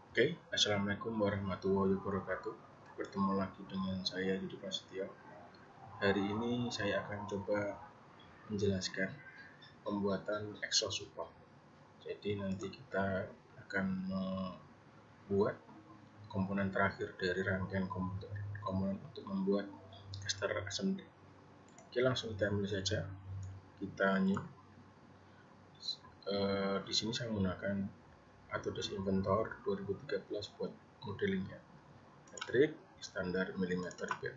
Oke, Assalamualaikum warahmatullahi wabarakatuh. Bertemu lagi dengan saya Yudi Prasetyo. Hari ini saya akan coba menjelaskan pembuatan Excel support. Jadi nanti kita akan membuat komponen terakhir dari rangkaian komponen untuk membuat tester assembly. Oke, langsung kita mulai saja. Kita new. Di sini saya menggunakan Autodesk Inventor 2013 buat modelingnya. Metrik standar milimeter per.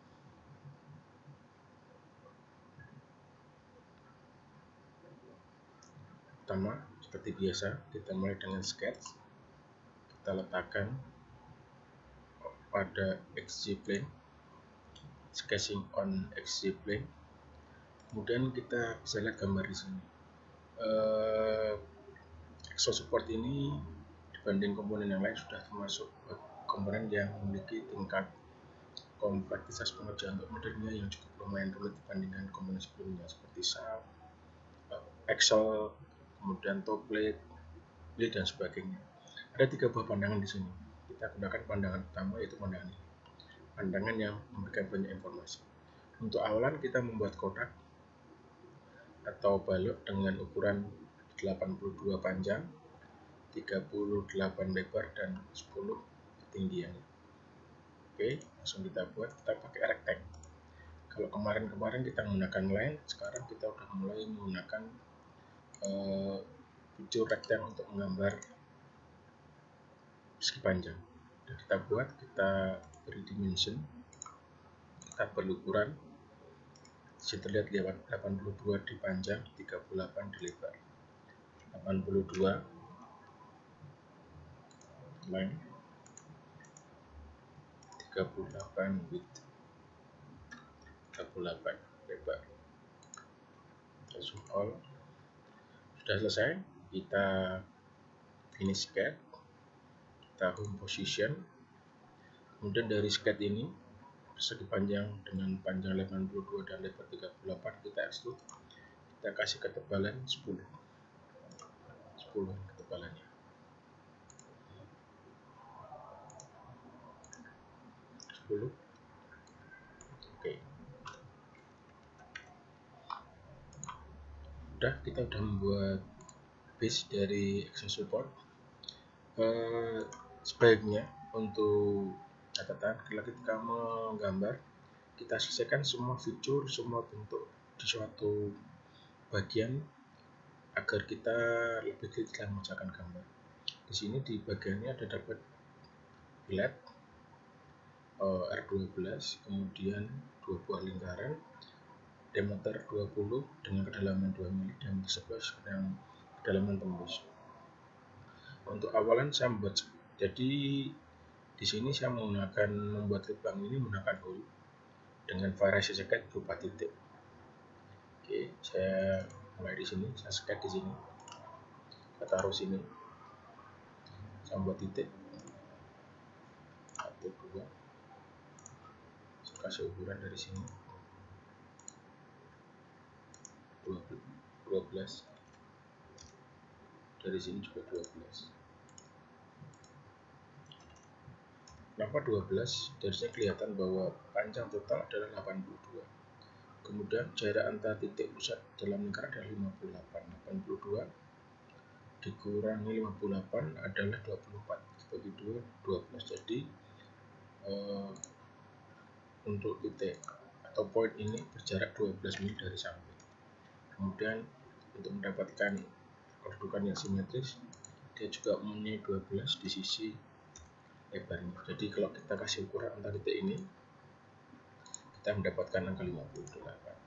Pertama, seperti biasa, kita mulai dengan sketch. Kita letakkan pada XY plane, sketching on XY plane. Kemudian kita bisa lihat gambar di sini. Excel support ini dibanding komponen yang lain sudah termasuk komponen yang memiliki tingkat kompleksitas pengerjaan untuk modelnya yang cukup lumayan rumit dibandingkan komponen sebelumnya seperti SAP, Excel, kemudian template, dan sebagainya. Ada 3 buah pandangan di sini. Kita gunakan pandangan pertama, yaitu pandangan ini. Pandangan yang memberikan banyak informasi. Untuk awalan kita membuat kotak atau balok dengan ukuran 82 panjang, 38 lebar, dan 10 ketinggian. Oke, langsung kita buat. Kita pakai rectangle. Kalau kemarin-kemarin kita menggunakan line, sekarang kita udah mulai menggunakan video rectangle untuk menggambar segi panjang. Kita buat, kita beri dimension, kita berukuran. Bisa terlihat lewat 82 di panjang, 38 di lebar. 82 length, 38 width, 38 lebar. That's all. Sudah selesai, kita finish sketch, kita home position. Kemudian dari sketch ini persegi panjang dengan panjang 82 dan lebar 38 kita extrude. Kita kasih ketebalan 10 ketebalannya. 10. Oke. Kita udah membuat base dari Excel support. Sebaiknya untuk catatan, ketika menggambar, kita selesaikan semua fitur, semua bentuk di suatu bagian agar kita lebih teliti dalam mengerjakan gambar. Di sini di bagiannya ada dapat billet R12, kemudian 2 buah lingkaran, diameter 20 dengan kedalaman 2 mm dan 11 dengan kedalaman tembus. Untuk awalan saya membuat, jadi di sini saya membuat lubang ini menggunakan hole dengan variasi sketch berupa titik. Oke, saya mulai di sini, saya sketch di sini, saya taruh sini, saya membuat titik 1, 2, saya kasih ukuran dari sini 12, dari sini juga 12. Kenapa 12? Dari sini kelihatan bahwa panjang total adalah 82. Kemudian jarak antara titik pusat dalam lingkaran adalah 58. 82 dikurangi 58 adalah 24. Dibagi 2, 12. Jadi untuk titik atau poin ini berjarak 12 mm dari samping. Kemudian untuk mendapatkan kedudukan yang simetris, dia juga mempunyai 12 di sisi lebarnya. Jadi kalau kita kasih ukuran antara titik ini, kita mendapatkan angka 58.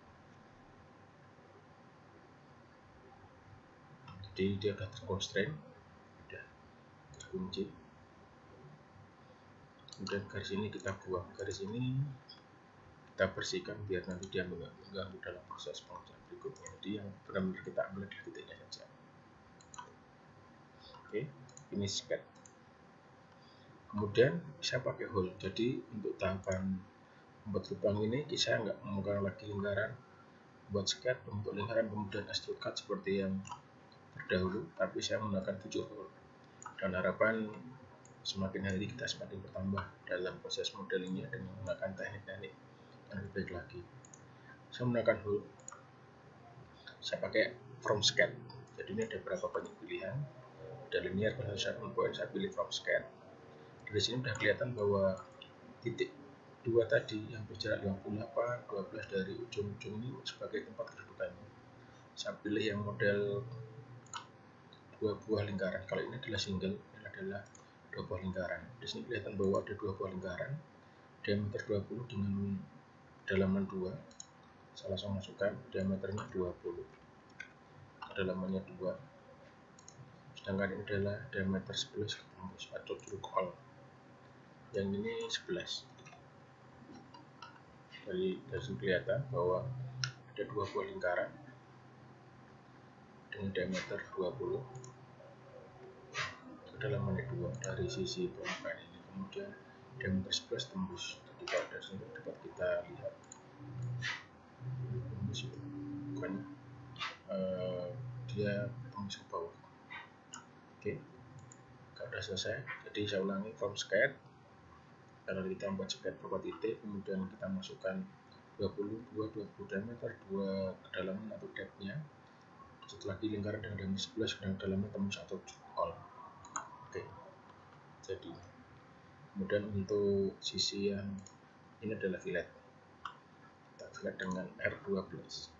Jadi dia sudah terconstraint, sudah terkunci. Kemudian garis ini kita buang, garis ini kita bersihkan biar nanti dia mengganggu dalam proses pengerjaan berikutnya. Jadi yang benar-benar kita ambil di titiknya saja. Oke, ini sketch. Kemudian saya pakai hole. Jadi untuk tahapan membuat lubang ini saya nggak menggunakan lagi lingkaran buat sketch untuk lingkaran kemudian extrude cut seperti yang terdahulu, tapi saya menggunakan 7 hole dan harapan semakin hari kita semakin bertambah dalam proses modelingnya dengan menggunakan teknik-teknik yang lebih baik lagi. Saya menggunakan whole, saya pakai from sketch. Jadi ini ada beberapa banyak pilihan, ada linear, berdasarkan point, saya pilih from sketch. Dari sini sudah kelihatan bahwa titik 2 tadi yang berjarak 58, 12 dari ujung-ujung ini sebagai tempat kedudukannya. Saya pilih yang model 2 buah lingkaran. Kalau ini adalah single, ini adalah 2 buah lingkaran. Di sini kelihatan bahwa ada 2 buah lingkaran, diameter 20 dengan kedalaman 2. Saya langsung masukkan diameternya 20, kedalamannya 2. Sedangkan ini adalah diameter 11 tembus atau true all. Yang ini 11. Dari sini kelihatan bahwa ada 2 buah lingkaran dengan diameter 20, kedalamannya 2 dari sisi permukaan ini. Kemudian diameter 11 tembus. Jadi kalau dari sini dapat kita lihat tembus itu bukan dia tembus ke bawah. Oke, kalau sudah selesai, jadi saya ulangi from sketch. Kalau kita membuat sketch beberapa titik, kemudian kita masukkan 20 diameter, 2 kedalaman atau depth-nya. Setelah di lingkaran dengan diameter 11 dan kedalaman tembus atau all. Oke, jadi kemudian untuk sisi yang ini adalah fillet. Kita fillet dengan R12.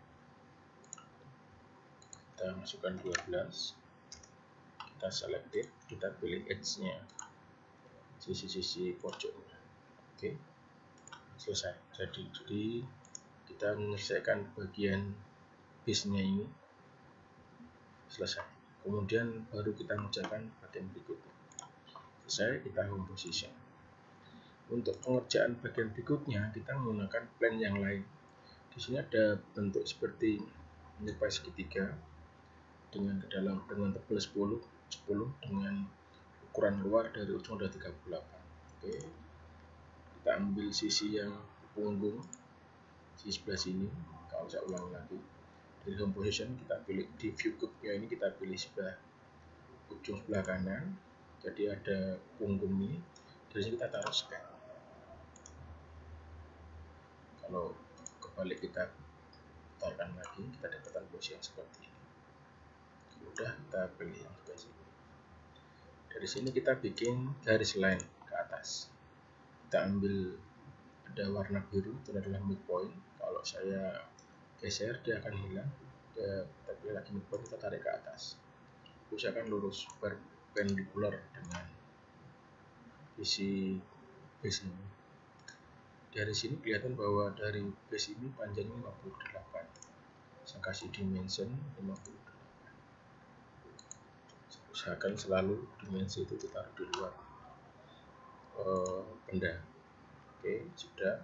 Kita masukkan 12. Kita selected, kita pilih edge-nya, sisi-sisi pojoknya. Oke, selesai. Jadi kita menyelesaikan bagian base-nya ini selesai. Kemudian baru kita mengerjakan bagian berikutnya. Selesai, kita home position. Untuk pengerjaan bagian berikutnya kita menggunakan plan yang lain. Di sini ada bentuk seperti menyerupai segitiga dengan tebal 10 dengan ukuran luar dari ujung ada 38. Oke, kita ambil sisi yang punggung, sisi sebelah sini. Kalau saya ulang lagi, dari home position kita pilih di view cube-nya ini, kita pilih sebelah ujung sebelah kanan. Jadi ada punggung ini, dari sini kita taruh sketch. Kalau kebalik kita putarkan lagi, kita dapatkan posisi yang seperti ini. Sudah, kita pilih yang sebelah sini. Dari sini kita bikin garis line ke atas. Kita ambil ada warna biru, itu adalah midpoint. Kalau saya geser dia akan hilang. Kita pilih lagi midpoint, kita tarik ke atas. Usahakan lurus perpendicular dengan sisi base ini. Dari sini kelihatan bahwa dari base ini panjangnya 58. Saya kasih dimension 58. Usahakan selalu dimensi itu ditaruh di luar benda. Oke, sudah.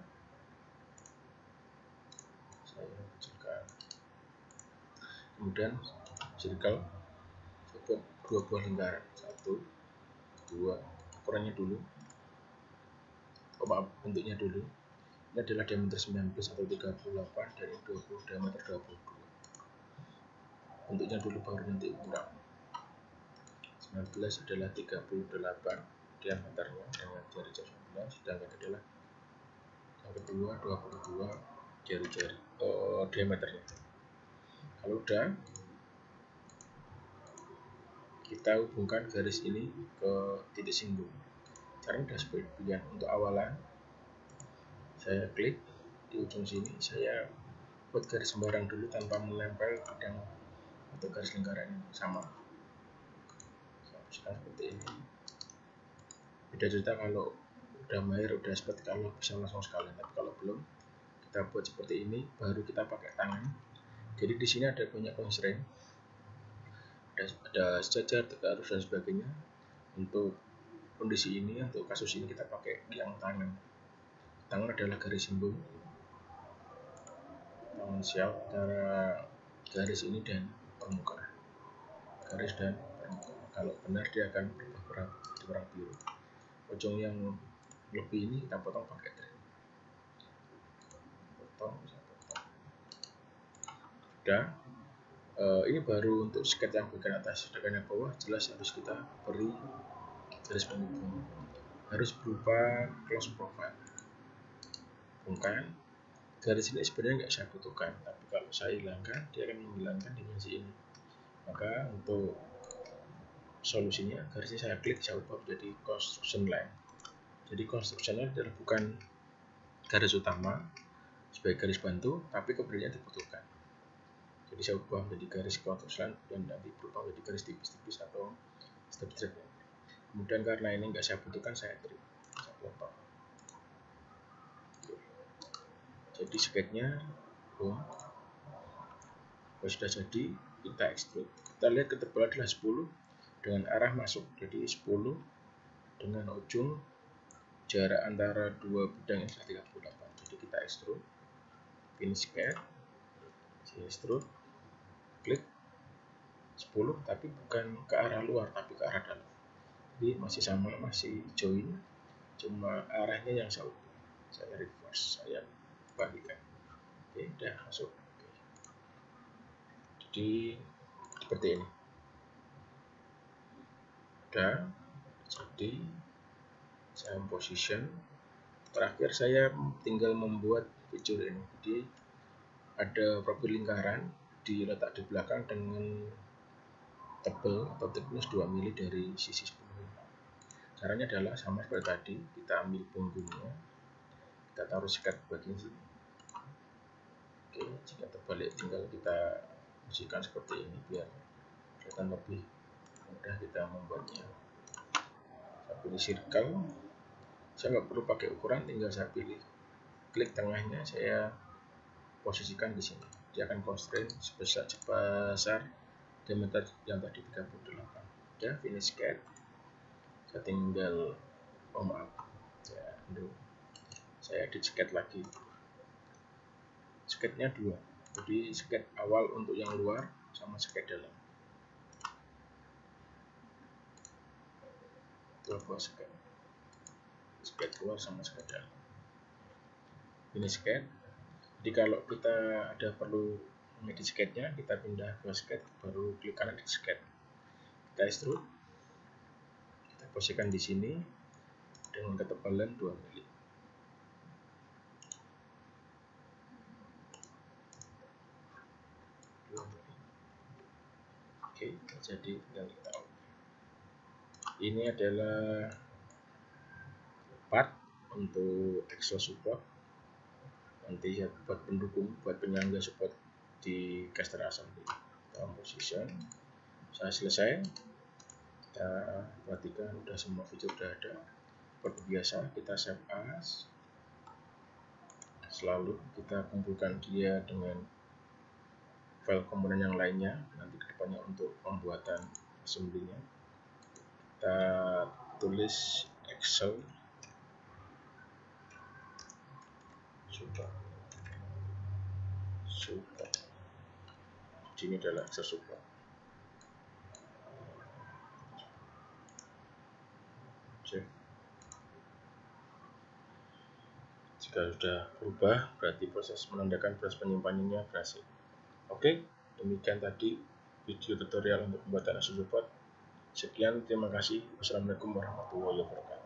Saya kecilkan. Kemudian circle, saya buat 2 buah lingkaran. 1, 2, ukurannya dulu. Bentuknya dulu. Ini adalah diameter 19 atau 38 dari 20, diameter 22. Bentuknya dulu baru nanti ukuran. 19 adalah 38 diameternya dengan jari-jari 19, sedangkan adalah yang kedua 22 jari-jari diameternya. Kalau udah, kita hubungkan garis ini ke titik singgung. Caranya udah seperti pilihan. Untuk awalan saya klik di ujung sini, saya buat garis sembarang dulu tanpa menempel bidang atau garis lingkaran sama. Seperti ini. Beda cerita kalau udah mahir, udah expert, kalau bisa langsung sekalian. Tapi kalau belum, kita buat seperti ini, baru kita pakai tangan. Jadi di sini ada banyak constraint, ada sejajar, tegak lurus dan sebagainya. Untuk kondisi ini, untuk kasus ini kita pakai yang tangan. Tangan adalah garis sembung, tangan siap antara garis ini dan permukaan. Garis dan permukaan. Kalau benar dia akan berubah warna biru. Ujung yang lebih ini kita potong pakai trim. Potong. Sudah. Ini baru untuk sketch yang bagian atas. Sedangkan yang bawah jelas harus kita beri garis penghubung harus berupa close profile. Bukan, garis ini sebenarnya nggak saya butuhkan, tapi kalau saya hilangkan, dia akan menghilangkan dimensi ini. Maka untuk solusinya, garisnya saya klik, saya ubah menjadi construction line. Jadi construction line adalah bukan garis utama sebagai garis bantu, tapi kemudian dibutuhkan. Jadi saya ubah menjadi garis construction line dan nanti berubah menjadi garis tipis-tipis atau step-step. Kemudian karena ini nggak saya butuhkan, saya trim, saya potong. Jadi sketnya kalau sudah jadi, kita extrude. Kita lihat ketebalan adalah 10 dengan arah masuk, jadi 10 dengan ujung jarak antara dua bidang yang 38. Jadi kita extrude, finish sketch, extrude, klik 10, tapi bukan ke arah luar, tapi ke arah dalam. Jadi masih sama, masih join, cuma arahnya yang saya ubah. Saya reverse, saya bagikan. Oke, udah masuk. Oke. Jadi seperti ini. Udah, jadi saya position. Terakhir saya tinggal membuat fitur ini. Jadi ada profil lingkaran diletak di belakang dengan tebal atau thickness 2 mili dari sisi sebelumnya. Caranya adalah sama seperti tadi, kita ambil punggungnya, kita taruh sikat bagian sini. Oke, jika terbalik tinggal kita posisikan seperti ini biar kelihatan lebih mudah kita membuatnya. Saya pilih circle, saya nggak perlu pakai ukuran, tinggal saya pilih klik tengahnya, saya posisikan di sini. Dia akan constraint sebesar diameter yang tadi 38. Ya, finish sketch. Saya tinggal maaf, saya edit sketch lagi. Sketchnya 2, jadi sketch awal untuk yang luar sama sketch dalam. Dua sketch luar sama sketch dalam. Ini sketch. Jadi kalau kita ada perlu mengedit sketchnya, kita pindah ke sketch, baru klik kanan di sketch. Kita extrude, kita posisikan di sini dengan ketebalan 2 mili. Oke, jadi tinggal kita ini adalah part untuk exhaust support, nanti ya buat pendukung, buat penyangga support di caster assembly. Kita position, saya selesai. Kita perhatikan udah semua fitur udah ada. Seperti biasa kita save as, selalu kita kumpulkan dia dengan file komponen yang lainnya nanti kedepannya untuk pembuatan assembly-nya. Kita tulis Excel support. Ini adalah Excel support. Jika sudah berubah, berarti proses menandakan proses penyimpanannya berhasil. Oke, demikian tadi video tutorial untuk pembuatan Excel support. Sekian, terima kasih. Wassalamualaikum warahmatullahi wabarakatuh.